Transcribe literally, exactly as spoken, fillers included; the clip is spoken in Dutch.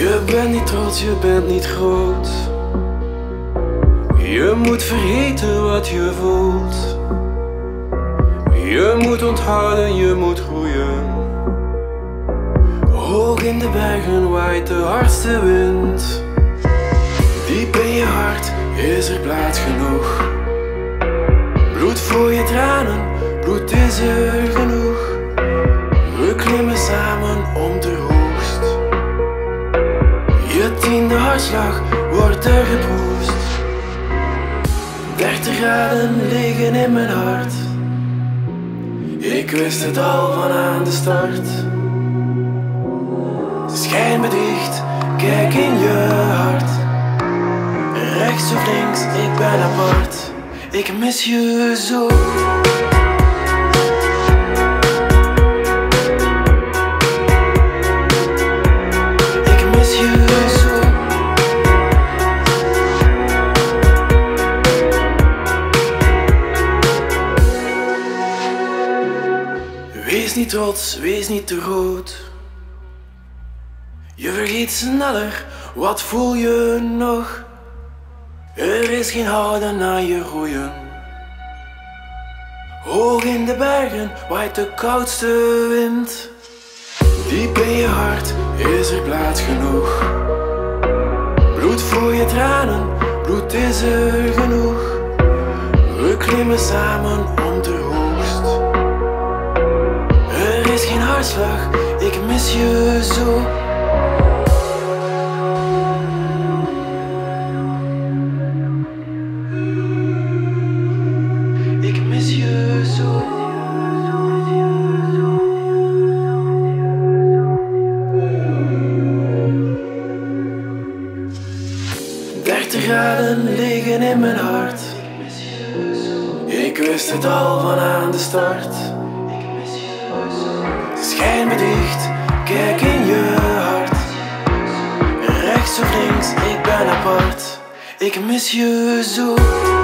Je bent niet trots, je bent niet groot. Je moet vergeten wat je voelt. Je moet onthouden, je moet groeien. Hoog in de bergen waait de hardste wind. Diep in je hart is er plaats genoeg. Bloed voor je tranen, bloed is er genoeg. We klimmen samen om de hoogst. Je tiende hartslag wordt er geproefd. dertig graden liggen in mijn hart. Ik wist het al van aan de start. Schijn bedriegt, kijk in je hart. Rechts of links, ik ben apart. Ik mis je zo. Ik mis je zo. Wees niet trots, wees niet te groot. Je vergeet sneller, wat voel je nog? Er is geen houden aan je groeien. Hoog in de bergen waait de koudste wind. Diep in je hart is er plaats genoeg. Bloed voor je tranen, bloed is er genoeg. We klimmen samen om de hoogst. Er is geen hartslag, ik mis je zo. Ik mis je zo. dertig graden liggen in mijn hart. Ik wist het al van aan de start. Schijn bedriegt, kijk in je hart. Rechts of links, ik ben apart. Ik mis je zo.